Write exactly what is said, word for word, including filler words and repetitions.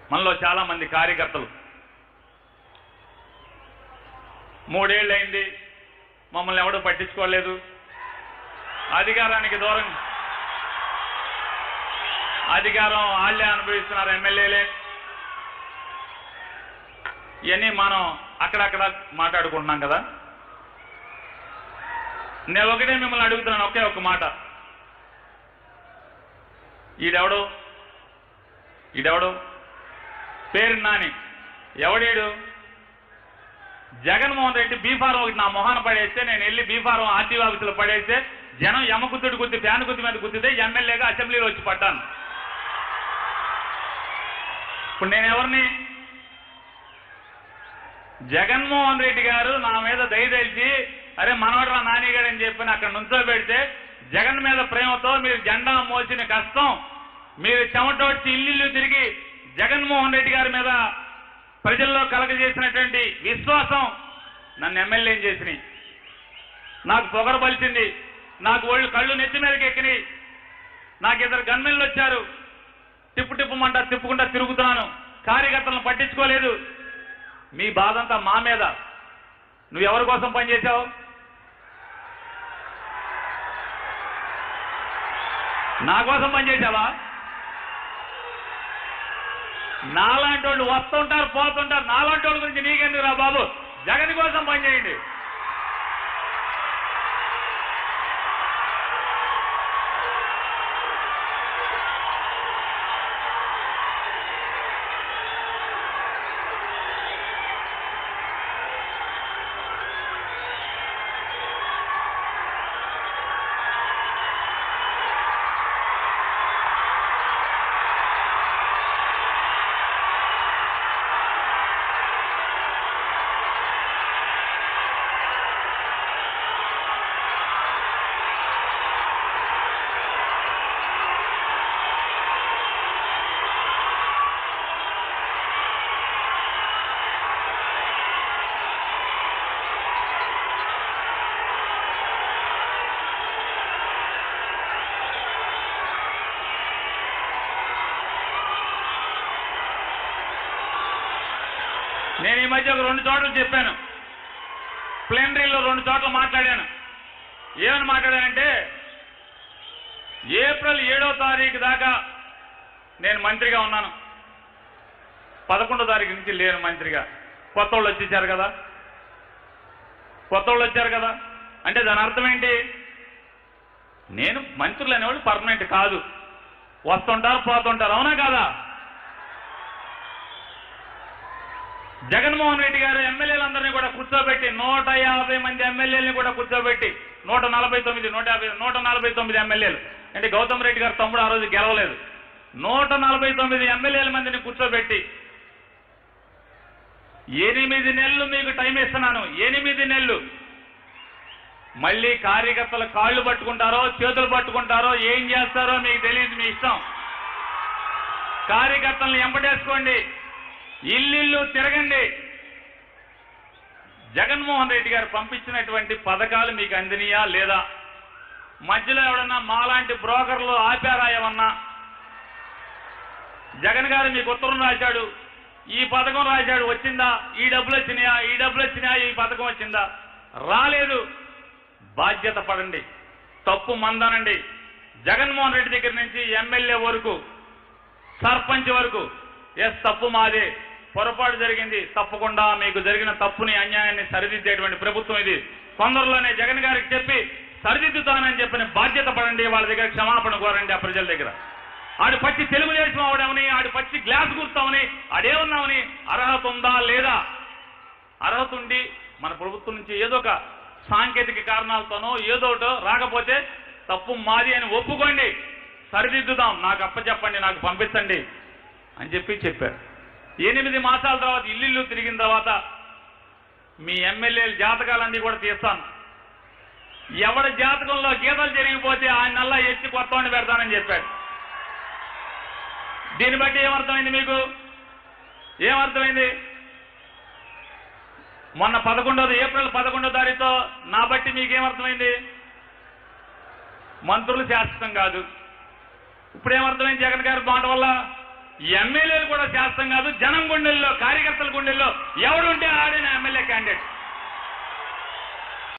మనలో చాలా మంది కార్యకర్తలు మూడేళ్ళు అయింది, మమ్మల్ని ఎవడూ పట్టించుకోలేదు, అధికారానికి దూరం, అధికారం వాళ్ళే అనుభవిస్తున్నారు, ఎమ్మెల్యేలే. ఇవన్నీ మనం అక్కడక్కడ మాట్లాడుకుంటున్నాం కదా. నేను ఒకటే మిమ్మల్ని అడుగుతున్నాను, ఒకే ఒక మాట. ఈడెవడు ఈడెవడు పేరు నాని ఎవడేడు? జగన్మోహన్ రెడ్డి బీఫారం ఒకటి నా మొహాన పడేస్తే, నేను వెళ్ళి బీఫారం ఆర్టీఓ ఆఫీసులో పడేస్తే జనం ఎమ్మకుత్తుడు గుర్తి ఫ్యాన్ గుర్తి మీద గుర్తితే ఎమ్మెల్యేగా అసెంబ్లీలో వచ్చి పడ్డాను. ఇప్పుడు నేను ఎవరిని? జగన్మోహన్ రెడ్డి గారు నా మీద దయదలిచి అరే మనవడరా నాని గారు అని చెప్పి అక్కడ నుంచో పెడితే జగన్ మీద ప్రేమతో మీరు జెండా మోసిన కష్టం, మీరు చెమటోడ్చి ఇల్లు తిరిగి జగన్మోహన్ రెడ్డి గారి మీద ప్రజల్లో కలగజేసినటువంటి విశ్వాసం నన్ను ఎమ్మెల్యే చేసినాయి. నాకు పొగరు పలిచింది, నాకు ఒళ్ళు కళ్ళు నెత్తి మీదకి ఎక్కినాయి, నాకు ఇద్దరు గన్మెన్లు వచ్చారు, తిప్పు తిప్పుమంటా తిప్పుకుంటా తిరుగుతున్నాను, కార్యకర్తలను పట్టించుకోలేదు. మీ బాధంతా మా మీద. నువ్వు ఎవరి కోసం పనిచేశావు? నా కోసం పనిచేశావా? నాలాంటి వాళ్ళు వస్తుంటారు పోతుంటారు, నాలాంటి వాళ్ళ గురించి నీకెందుకు రా బాబు? జగన్ కోసం పనిచేయండి. నేను ఈ మధ్య ఒక రెండు చోట్ల చెప్పాను, ప్లేనరీలో రెండు చోట్ల మాట్లాడాను. ఏమని మాట్లాడానంటే, ఏప్రిల్ ఏడో తారీఖు దాకా నేను మంత్రిగా ఉన్నాను, పదకొండో తారీఖు నుంచి లేను మంత్రిగా. కొత్త వాళ్ళు వచ్చేసారు కదా, కొత్త వాళ్ళు వచ్చారు కదా అంటే దాని అర్థం ఏంటి? నేను మంత్రులు అనేవాళ్ళు పర్మనెంట్ కాదు, వస్తుంటారు పోతుంటారు, అవునా కాదా? జగన్మోహన్ రెడ్డి గారు ఎమ్మెల్యేలందరినీ కూడా కూర్చోబెట్టి నూట యాభై మంది ఎమ్మెల్యేలని కూడా కూర్చోబెట్టి నూట నలభై తొమ్మిది నూట యాభై నూట నలభై తొమ్మిది ఎమ్మెల్యేలు అంటే గౌతమ్ రెడ్డి గారు తమ్ముడు ఆ రోజు గెలవలేదు, నూట నలభై తొమ్మిది ఎమ్మెల్యేల మందిని కూర్చోబెట్టి ఎనిమిది నెలలు మీకు టైం ఇస్తున్నాను, ఎనిమిది నెలలు. మళ్ళీ కార్యకర్తల కాళ్ళు పట్టుకుంటారో చేతులు పట్టుకుంటారో ఏం చేస్తారో మీకు తెలియదు, మీ ఇష్టం. కార్యకర్తలను ఎంపటేసుకోండి, ఇల్లు తిరగండి. జగన్మోహన్ రెడ్డి గారు పంపించినటువంటి పథకాలు మీకు అందినయా లేదా? మధ్యలో ఎవడన్నా మాలాంటి బ్రోకర్లు ఆపారా ఏమన్నా? జగన్ గారు మీకు ఉత్తరం రాశాడు, ఈ పథకం రాశాడు, వచ్చిందా? ఈ డబ్బులు వచ్చినాయా? ఈ డబ్బులు వచ్చినాయా? ఈ పథకం వచ్చిందా? రాలేదు. బాధ్యత పడండి, తప్పు మందనండి. జగన్మోహన్ రెడ్డి దగ్గర నుంచి ఎమ్మెల్యే వరకు సర్పంచ్ వరకు ఎస్ తప్పు మాదే, పొరపాటు జరిగింది, తప్పకుండా మీకు జరిగిన తప్పుని అన్యాయాన్ని సరిదిద్దేటువంటి ప్రభుత్వం ఇది, తొందరలోనే జగన్ గారికి చెప్పి సరిదిద్దుతానని చెప్పిన బాధ్యత పడండి. వాళ్ళ దగ్గర క్షమాపణ కోరండి. ఆ ప్రజల దగ్గర ఆడు పచ్చి తెలుగుదేశం అవడమని, ఆడు పచ్చి గ్లాస్ గుర్తామని, ఆడేమన్నామని అర్హత ఉందా లేదా? అర్హత ఉండి మన ప్రభుత్వం నుంచి ఏదో ఒక సాంకేతిక కారణాలతోనో ఏదోటో రాకపోతే తప్పు మాది అని ఒప్పుకోండి, సరిదిద్దుదాం, నాకు అప్పచెప్పండి, నాకు పంపించండి అని చెప్పి చెప్పారు. ఎనిమిది మాసాల తర్వాత ఇల్లు తిరిగిన తర్వాత మీ ఎమ్మెల్యేల జాతకాలన్నీ కూడా తీస్తాను. ఎవరి జాతకంలో గీతలు జరిగిపోతే ఆయన నల్లా ఎత్తి కొత్తవాడిని పెడతానని చెప్పాడు. దీన్ని బట్టి ఏమర్థమైంది మీకు? ఏమర్థమైంది? మొన్న పదకొండోది ఏప్రిల్ పదకొండో తారీఖుతో నా బట్టి మీకేమర్థమైంది? మంత్రులు శాశ్వతం కాదు. ఇప్పుడేమర్థమైంది? జగన్ గారి మాట వల్ల ఎమ్మెల్యేలు కూడా చేస్తాం కాదు, జనం గుండెల్లో కార్యకర్తల గుండెల్లో ఎవడుంటే ఆడే నా ఎమ్మెల్యే